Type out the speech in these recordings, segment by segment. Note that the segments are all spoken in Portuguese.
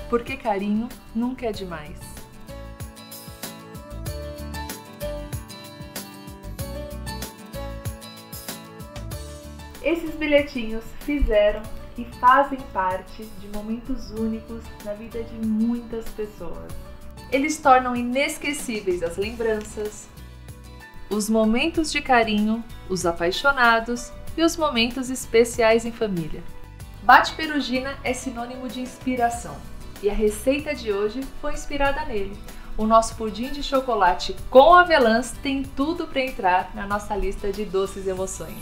porque carinho nunca é demais. Esses bilhetinhos fizeram e fazem parte de momentos únicos na vida de muitas pessoas. Eles tornam inesquecíveis as lembranças, os momentos de carinho, os apaixonados e os momentos especiais em família. Bate Perugina é sinônimo de inspiração e a receita de hoje foi inspirada nele. O nosso pudim de chocolate com avelãs tem tudo para entrar na nossa lista de doces emoções.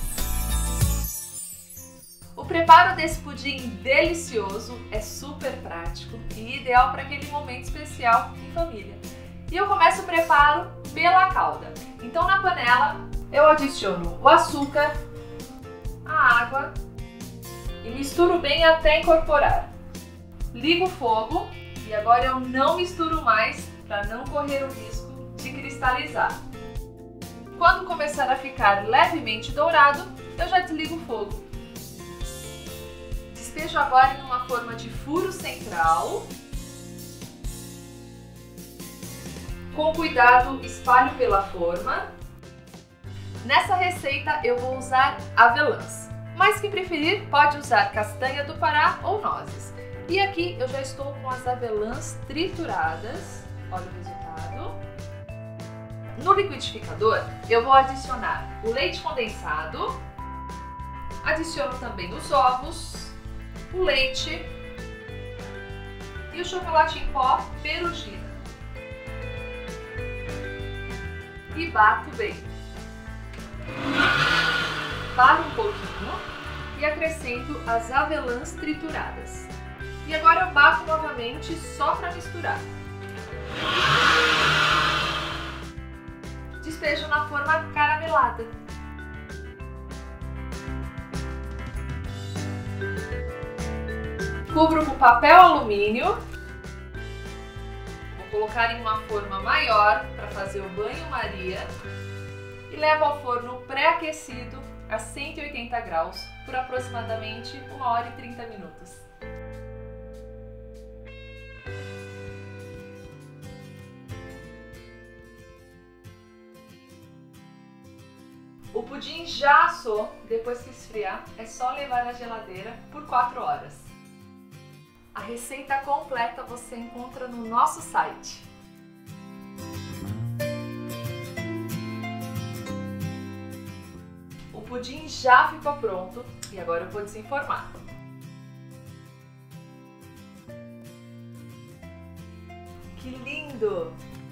O preparo desse pudim delicioso é super prático e ideal para aquele momento especial em família. E eu começo o preparo pela calda. Então na panela eu adiciono o açúcar, a água e misturo bem até incorporar. Ligo o fogo e agora eu não misturo mais para não correr o risco de cristalizar. Quando começar a ficar levemente dourado, eu já desligo o fogo. Despejo agora em uma forma de furo central. Com cuidado, espalho pela forma. Nessa receita eu vou usar avelãs, mas quem preferir pode usar castanha do Pará ou nozes. E aqui eu já estou com as avelãs trituradas, olha o resultado. No liquidificador eu vou adicionar o leite condensado, adiciono também os ovos, o leite e o chocolate em pó Perugina. E bato bem. Paro um pouquinho e acrescento as avelãs trituradas. E agora eu bato novamente só para misturar. Despejo na forma caramelada. Cubro com papel alumínio. Vou colocar em uma forma maior para fazer o banho-maria e levo ao forno pré-aquecido a 180 graus por aproximadamente 1 hora e 30 minutos. O pudim já assou, depois que esfriar é só levar na geladeira por 4 horas. A receita completa você encontra no nosso site. O pudim já ficou pronto e agora eu vou desenformar. Que lindo!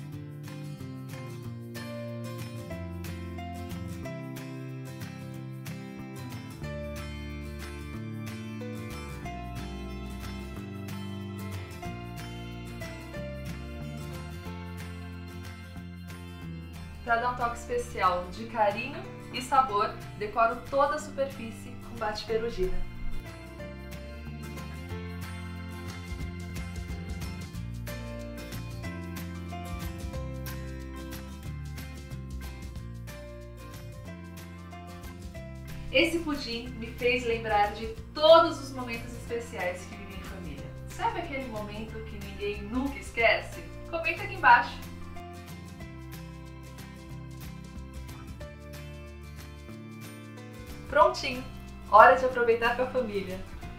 Para dar um toque especial de carinho e sabor, decoro toda a superfície com Bate Perugina. Esse pudim me fez lembrar de todos os momentos especiais que vivi em família. Sabe aquele momento que ninguém nunca esquece? Comenta aqui embaixo. Prontinho! Hora de aproveitar com a família!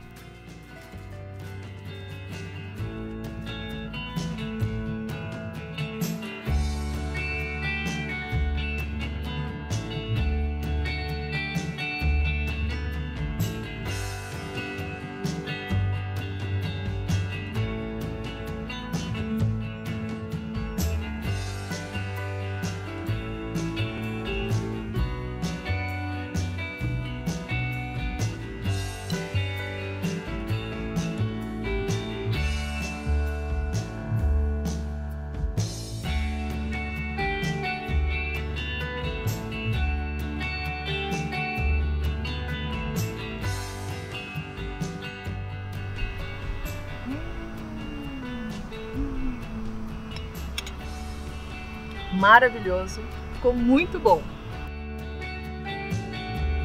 Maravilhoso, ficou muito bom!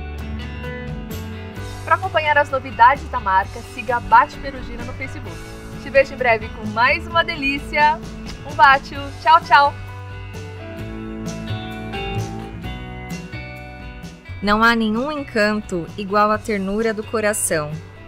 Para acompanhar as novidades da marca, siga a Bate Perugina no Facebook. Te vejo em breve com mais uma delícia. Um bate, tchau, tchau! Não há nenhum encanto igual à ternura do coração.